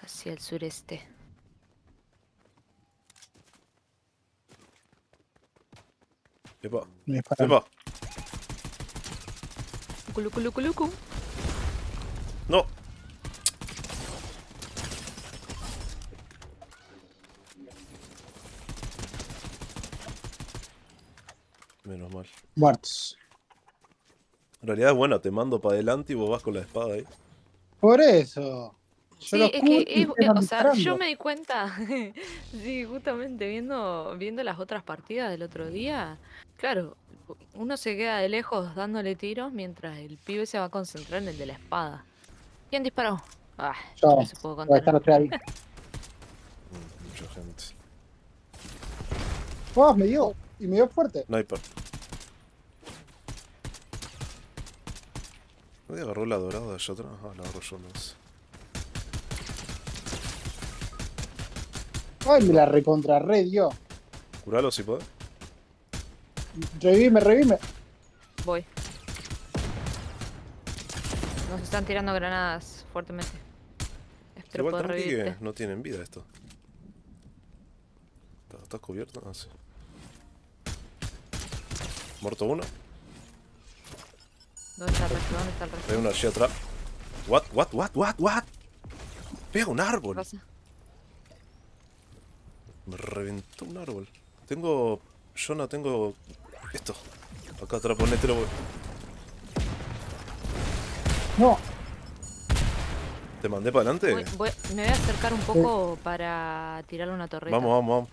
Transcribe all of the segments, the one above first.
hacia el sureste. Epa. Me disparan. Epa. Culucu. No. Menos mal. Muertos. En realidad es buena, te mando para adelante y vos vas con la espada ahí. Por eso. Yo Sí, los es cubro y que, ustedes van o sea, yo disparando. me di cuenta, sí, justamente viendo las otras partidas del otro día, claro, uno se queda de lejos dándole tiros mientras el pibe se va a concentrar en el de la espada. ¿Quién disparó? Ah, Yo, no se puedo voy a contar. estar atrás ahí. Mucha gente. ¡Oh! Me dio. Y me dio fuerte. Sniper. ¿Nadie agarró la dorada de allá atrás? Ah, la agarro yo, no sé. ¡Ay! Me la recontrarre dio. Curalo si podés. Revime. Voy. Nos están tirando granadas fuertemente. Espero Igual poder tranqui que revivirte. no tienen vida esto. ¿Estás cubierto? Ah, sí. Muerto uno. ¿Dónde está el resto? ¿Dónde está el Hay resto? uno allí atrás. What? Pega un ¿Qué árbol. pasa? Me reventó un árbol. Tengo... Yo no tengo... Esto. Acá atrás, ponételo. No. ¿Te mandé para adelante? Me voy a acercar un poco para tirarle una torreta. Vamos.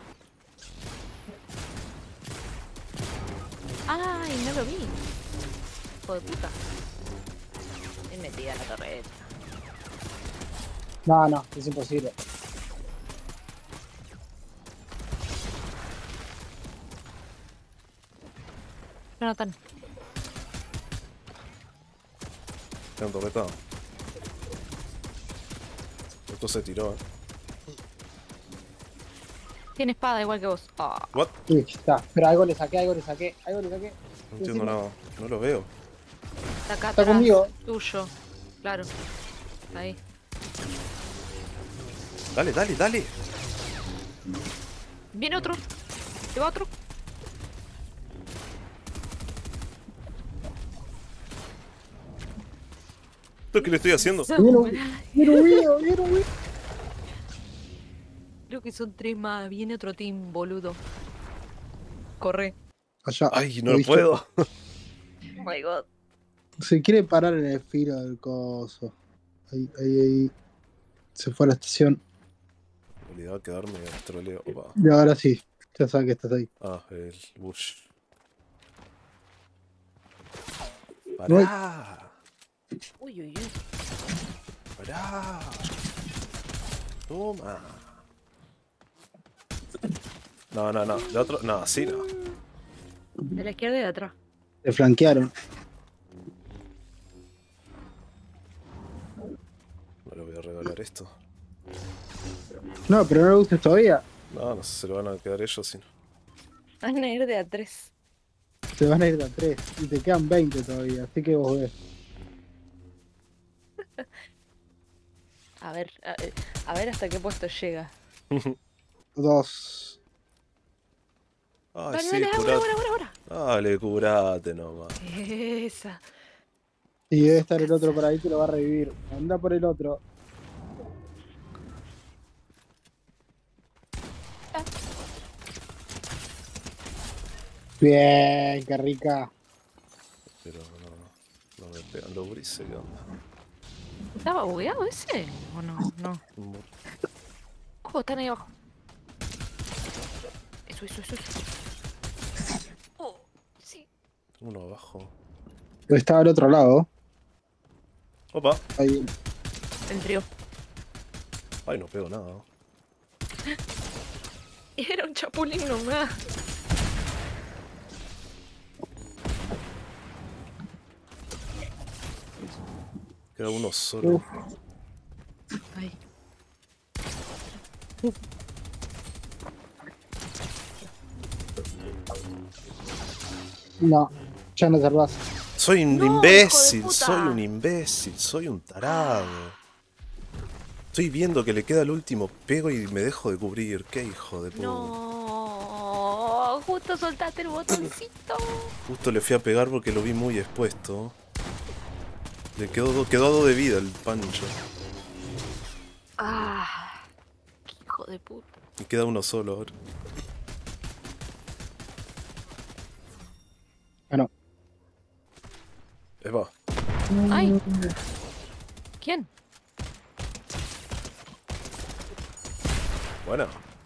¡Ay, no lo vi! Hijo de puta. Es metida la torreta. No, es imposible. Jonathan. Tengo torreta. Esto se tiró, Tiene espada igual que vos. Ah, What? Sí, está. Pero algo le saqué. No entiendo Encima. nada. No lo veo. está acá Está atrás. conmigo. Tuyo. Claro. Ahí. Dale. Viene otro. ¿Te va otro? ¿Esto qué le estoy haciendo? Viene huido. Creo que son 3 más. Viene otro team, boludo. Corre. Allá. Ay, no lo ¿viste? puedo. Oh my god. Se quiere parar en el filo del coso. Ahí. Se fue a la estación. Olvidaba quedarme troleo. Opa. Y ahora sí. Ya sabes que estás ahí. Ah, el Bush. No hay- ¡Pará! Uy. ¡Pará! Toma. No. De otro. No, así no. De la izquierda y de atrás. Te flanquearon. No le voy a regalar esto. No, pero no lo uses todavía. No sé, se lo van a quedar ellos, sino. Van a ir de a 3. Te van a ir de a 3. Y te quedan 20 todavía. Así que vos ves. A ver hasta qué puesto llega. 2. Ay, Dale, sí, dale, curate. ahora. Dale, curate nomás. Esa. Y debe estar el otro por ahí que lo va a revivir. Anda por el otro. Bien, qué rica. Pero no me pegan los grises, ¿qué onda? ¿Estaba bugueado ese? ¿O no? No. ¿Cómo están ahí abajo? Eso. Oh, sí. Uno abajo. Estaba al otro lado. Opa. Ahí. El trío. Ay, no pego nada. Era un chapulín nomás. Queda uno solo. Ahí. No, ya no salvás. Soy un No, imbécil, hijo de puta. soy un imbécil, soy un tarado. estoy viendo que le queda el último, pego y me dejo de cubrir. Qué hijo de puta. No, justo soltaste el botoncito. Justo le fui a pegar porque lo vi muy expuesto. Le quedó a 2 de vida el Pancho. Ah, qué hijo de puta. Y queda uno solo ahora. Ah, no. Eva. Ay. ¿Quién? Bueno.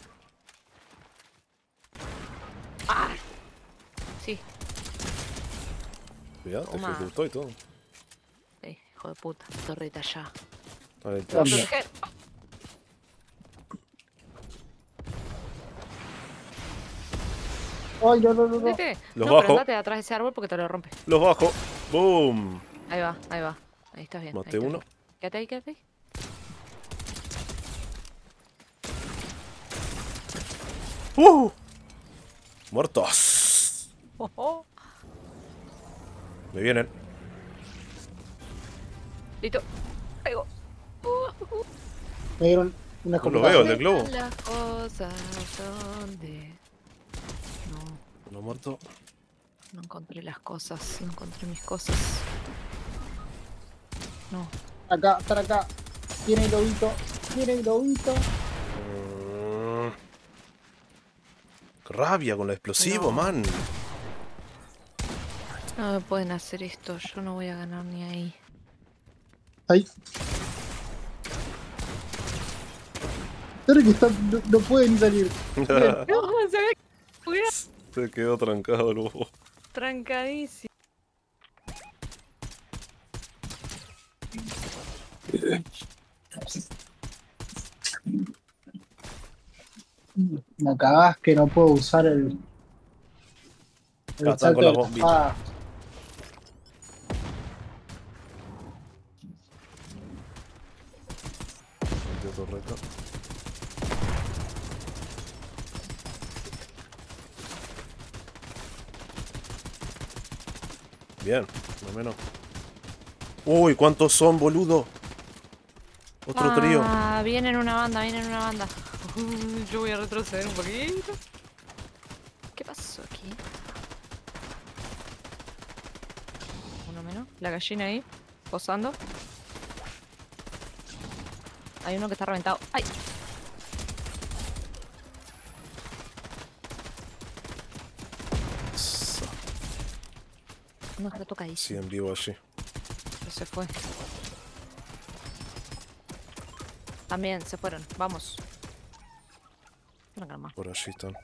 Ah. Sí, Mirá, te Toma. ejecutó y todo. hijo de puta. Torreta ya. Ahí está. ¿Dónde? Ay, no, no, no, no. ¿Viste? Los No, bajo. pero andate de atrás de ese árbol porque te lo rompe. Los bajo. ¡Boom! Ahí va, ahí va. Ahí estás bien. ahí Maté estás uno. bien. Quédate ahí, quédate ahí. ¡Muertos! Oh, oh. Me vienen. Listo. Pego. Me dieron una No lo escopeta. veo, el del globo. Las cosas donde... No, Uno muerto. no encontré las cosas. No encontré mis cosas. No. Acá, están acá. Tiene el lobito. Tiene el lobito. Qué rabia con el explosivo, No. man. No me pueden hacer esto. Yo no voy a ganar ni ahí. Ahí. Pero que está, no, no puede ni salir. No, se ve que Se quedó trancado el bobo. trancadísimo. Me cagás que no puedo usar el Acá están salto con las de la bombitas. espada. Metió torreta. Bien, más o menos. Uy, ¿cuántos son, boludo? Otro trío. Vienen una banda, vienen una banda. Yo voy a retroceder un poquito. ¿Qué pasó aquí? Uno menos. La gallina ahí, posando. Hay uno que está reventado. ¡Ay! Uno está tocadísimo. Sí, en vivo allí. Pero se fue. También se fueron. Vamos. Una calma. Por allí están.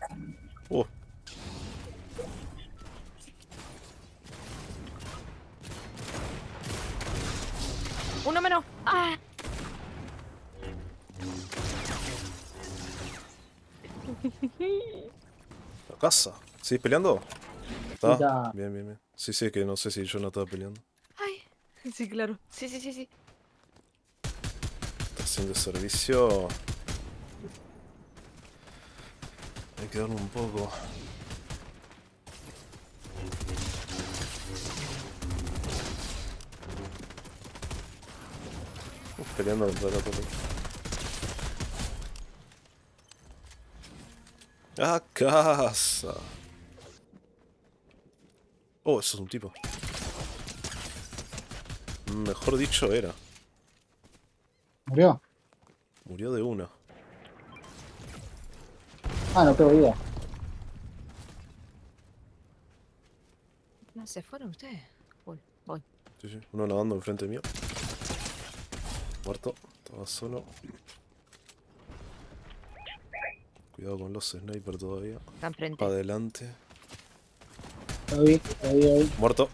Uno menos. ¡Ah! La casa. ¿Sigues peleando? ¿Está? Ya. Bien, bien, bien. Sí, sí, que no sé si yo no estaba peleando. ¡Ay! Sí, claro. Sí, sí, sí, sí. Está haciendo servicio. Hay que darle un poco. Peleando contra la torre. ¡A casa! Oh, eso es un tipo. Mejor dicho, era. ¿Murió? Murió de una. Ah, no tengo idea. No, ¿se fueron ustedes? Voy, voy. Sí, sí. Uno nadando enfrente mío. Muerto. Estaba solo. Cuidado con los snipers todavía. Está enfrente. Adelante. Lo vi, lo vi ahí. Muerto.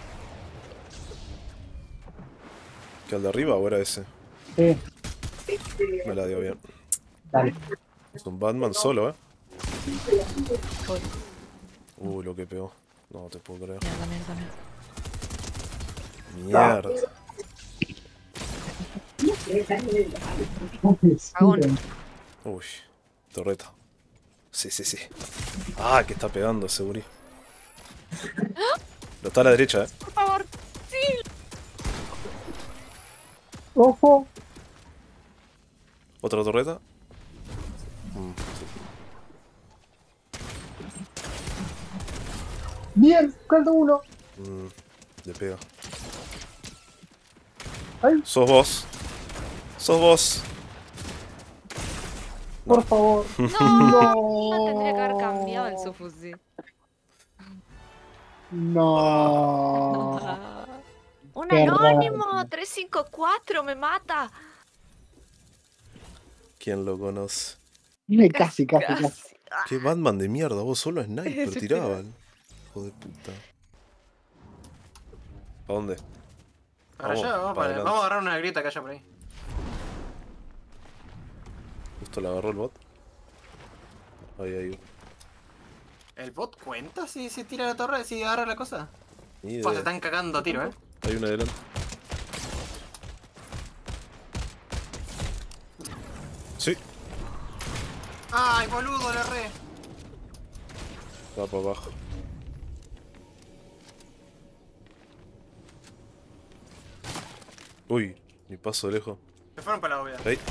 ¿Que al de arriba o era ese? Sí, Me la dio bien. dale. Es un Batman solo, Voy. lo que pegó. No te puedo creer. Mierda, mierda, mierda. Mierda. Cagón. Uy. Torreta. Sí, sí, sí. Ah, que está pegando ese gurí. Lo está a la derecha, Por favor. Sí. Ojo. ¿Otra torreta? Bien, caldo uno. Le pega. Ay, Sos vos. Sos vos. por favor. No, tendría que haber cambiado el subfusil. No. Un Qué anónimo, raro. 354, me mata. ¿Quién lo conoce? Casi. Qué Batman de mierda, vos solo sniper Sí, tiraban. Hijo de puta. ¿A dónde? Para allá, vamos para adelante. vamos a agarrar una grieta que haya por ahí. Justo la agarró el bot. Ahí. ¿El bot cuenta si tira la torre, si agarra la cosa? Ni Pues se idea. están cagando a tiro, Hay una adelante. Sí, ¡Ay, boludo, le erré! va para abajo. Uy, ni paso de lejos. Se fueron para la bóveda. Ahí.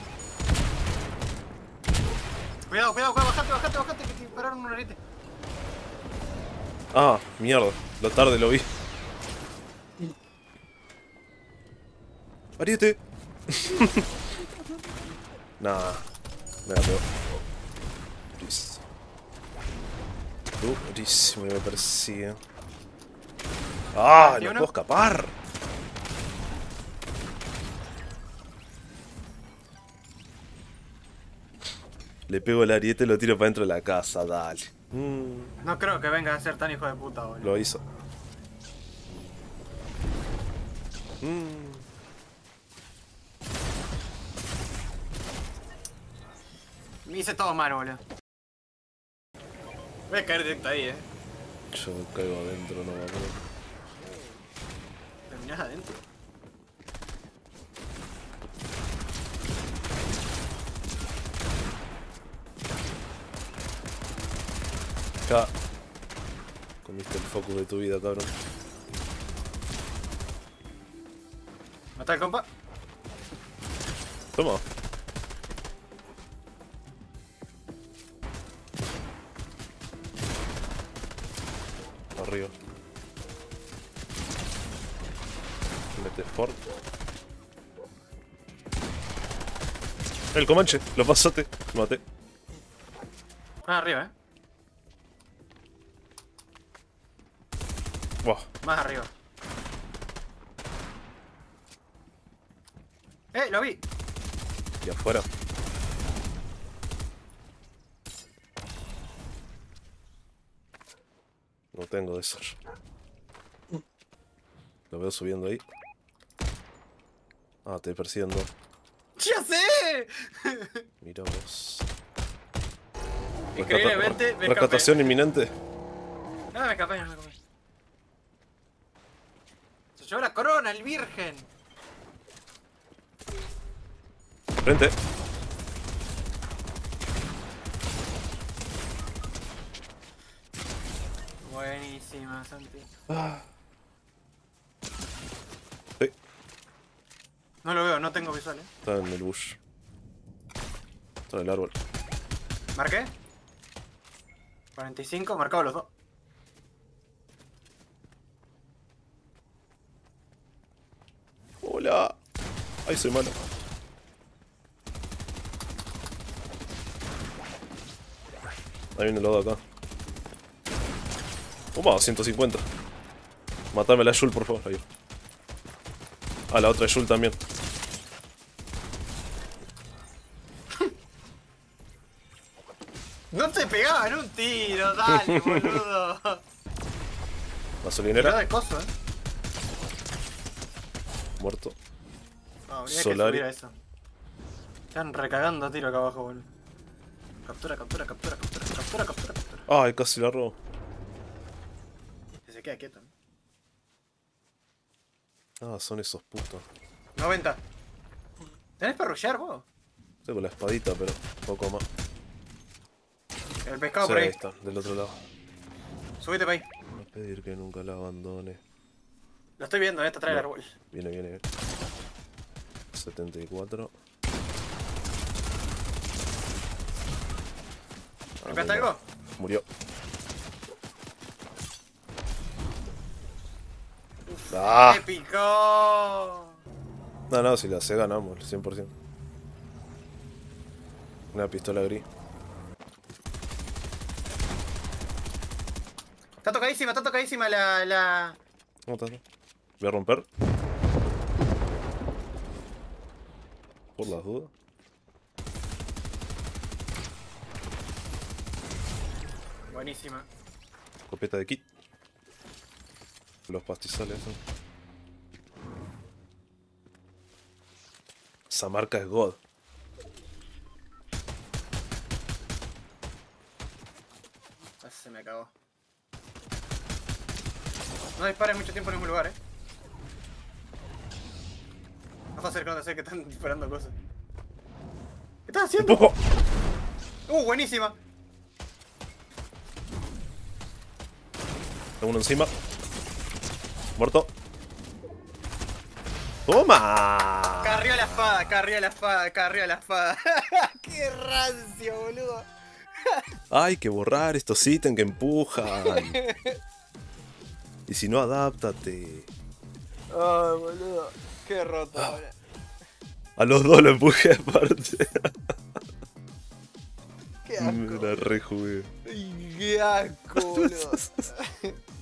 Cuidado, bajate, que te pararon un arete. Ah, mierda. La tarde lo vi. ¡Ariete! Nah. Me la pegó. Durísimo que me persigue. ¡Ah! ¿Y ¡No uno? puedo escapar! Le pego el ariete y lo tiro para dentro de la casa, dale. No creo que venga a ser tan hijo de puta, boludo. Lo hizo. Me hice todo mal, boludo. Voy a caer directo ahí, Yo caigo adentro, no va a poder. Terminás adentro. Acá. Comiste el focus de tu vida, cabrón. ¿Mata el compa? Toma. Arriba. Mete sport. El Comanche, lo pasaste. Lo maté. Ah, arriba, Buah. Más arriba. Lo vi. Y afuera. No tengo de eso. Lo veo subiendo ahí. Ah, te persiguiendo. ¡Ya sé! Mira vos. Increíblemente, me escapé. Rescatación inminente. No, me escapé. Se llevó la corona, el virgen. Frente. Buenísima, Santi. Sí, No lo veo, no tengo visual, está en el bush. Está en el árbol. ¿Marqué? 45, marcado los dos. Hola. Ay, soy malo. Ahí viene el lodo acá. Opa, 150. Matame la Yul, por favor. Ahí. Ah, la otra Yul también. No te pegaban un tiro, dale, boludo. Tiró Gasolinera. de coso, Muerto. No, habría Solari. que subir a eso. Están recagando a tiro acá abajo, boludo. Captura. Ay, casi la robo. Que se queda quieto. Ah, son esos putos. 90. ¿Tenés para rushear vos? Tengo la espadita, pero poco más. El pescado Sí, por ahí ahí. está, del otro lado. Subite para ahí. Voy a pedir que nunca la abandone. Lo estoy viendo, está atrás del No. árbol. Viene. 74. ¿Espeaste algo? Murió. ¡Ah! ¡Épico! No, si la C ganamos, 100%. Una pistola gris. Está tocadísima la... ¿Cómo estás? Voy a romper. Por las dudas. Buenísima. Escopeta de kit. Los pastizales. ¿No? Esa marca es God. Ah, se me acabó. No dispares mucho tiempo en el mismo lugar, No está acercándose que están disparando cosas. ¿Qué estás haciendo? ¡Empujo! Buenísima. Tengo uno encima. Muerto. ¡Toma! Carrió la espada. ¡Qué rancio, boludo! Hay que borrar estos ítems que empujan. Y si no, adáptate. Ay, boludo. Qué roto, boludo. A los dos lo empujé aparte. Qué asco. Me la rejugué. Qué asco, boludo.